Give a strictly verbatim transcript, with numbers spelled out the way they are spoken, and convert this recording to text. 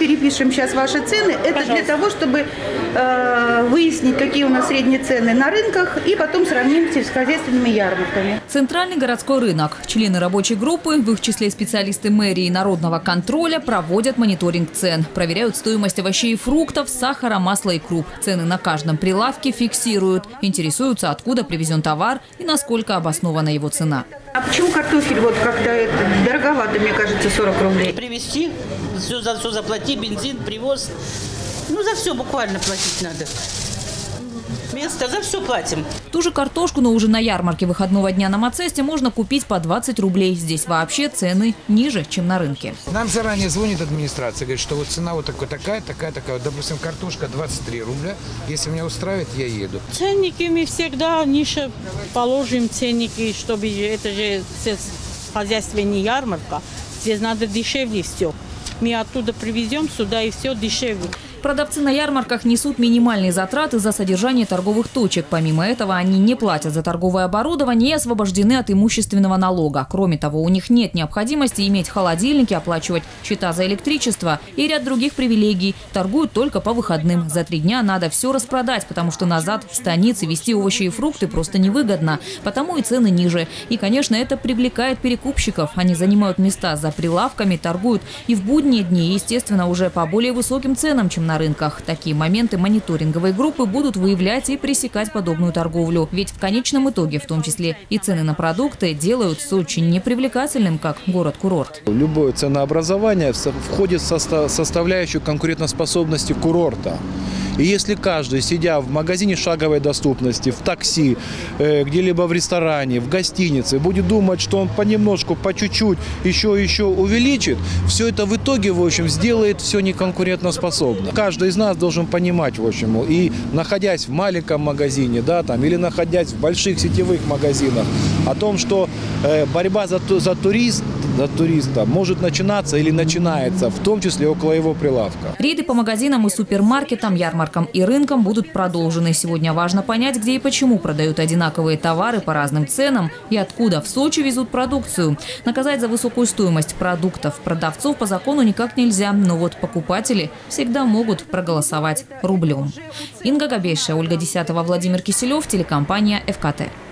перепишем сейчас ваши цены. Это Пожалуйста. Для того, чтобы э, выяснить, какие у нас средние цены на рынках, и потом сравним с сельскохозяйственными ярмарками. Центральный городской рынок. Члены рабочей группы, в их числе специалисты мэрии и народного контроля, проводят мониторинг цен. Проверяют стоимость овощей и фруктов, сахара, масла и круп. Цены на каждом прилавке фиксируют. Интересуются, откуда привезен товар и насколько обоснована его цена. А почему картофель вот как-то это дороговато, мне кажется, сорок рублей? Привезти, все за все заплати, бензин, привоз. Ну, за все буквально платить надо. Место, за все платим. Ту же картошку, но уже на ярмарке выходного дня на Мацесте можно купить по двадцать рублей. Здесь вообще цены ниже, чем на рынке. Нам заранее звонит администрация, говорит, что вот цена вот такая, такая, такая, такая. Допустим, картошка двадцать три рубля. Если меня устраивает, я еду. Ценники мы всегда ниже положим ценники, чтобы это же хозяйство не ярмарка. Здесь надо дешевле все. Мы оттуда привезем сюда, и все дешевле. Продавцы на ярмарках несут минимальные затраты за содержание торговых точек. Помимо этого, они не платят за торговое оборудование и освобождены от имущественного налога. Кроме того, у них нет необходимости иметь холодильники, оплачивать счета за электричество и ряд других привилегий. Торгуют только по выходным. За три дня надо все распродать, потому что назад в станицы везти овощи и фрукты просто невыгодно. Потому и цены ниже. И, конечно, это привлекает перекупщиков. Они занимают места за прилавками, торгуют и в будние дни, естественно, уже по более высоким ценам, чем на рынках. Такие моменты мониторинговые группы будут выявлять и пресекать подобную торговлю. Ведь в конечном итоге, в том числе и цены на продукты, делают Сочи непривлекательным, как город-курорт. Любое ценообразование входит в состав, составляющую конкурентоспособности курорта. И если каждый, сидя в магазине шаговой доступности, в такси, э, где-либо в ресторане, в гостинице, будет думать, что он понемножку, по чуть-чуть, еще еще увеличит, все это в итоге, в общем, сделает все неконкурентоспособно. Каждый из нас должен понимать, в общем, и находясь в маленьком магазине, да, там, или находясь в больших сетевых магазинах, о том, что э, борьба за, за, турист, за туриста может начинаться или начинается, в том числе около его прилавка. Рейды по магазинам и супермаркетам, ярмаркам и рынкам будут продолжены. Сегодня важно понять, где и почему продают одинаковые товары по разным ценам и откуда в Сочи везут продукцию. Наказать за высокую стоимость продуктов продавцов по закону никак нельзя, но вот покупатели всегда могут проголосовать рублем. Инга Габейшая, Ольга Десятова, Владимир Киселев, телекомпания эф ка тэ.